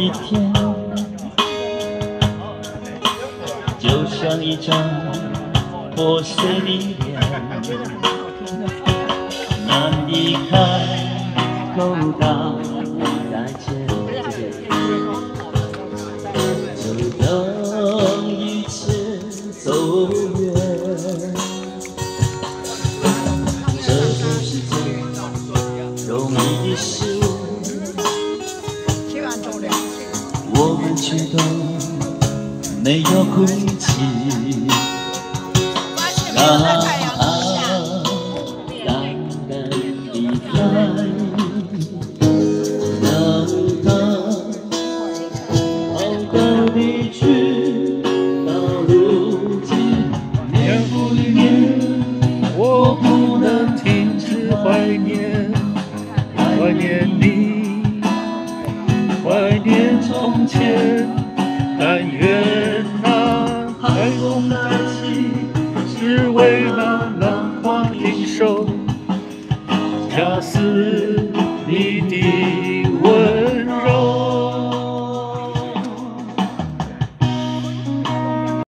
一天，就像一张破碎的脸，难以开口道再见。就等一切走远，这不是件容易的事，我们却都没有哭泣。让爱淡淡离开，让它好好离去。到如今，年复一年，我不能停止怀念，怀念你，怀念从前。但愿那海风再起，只为那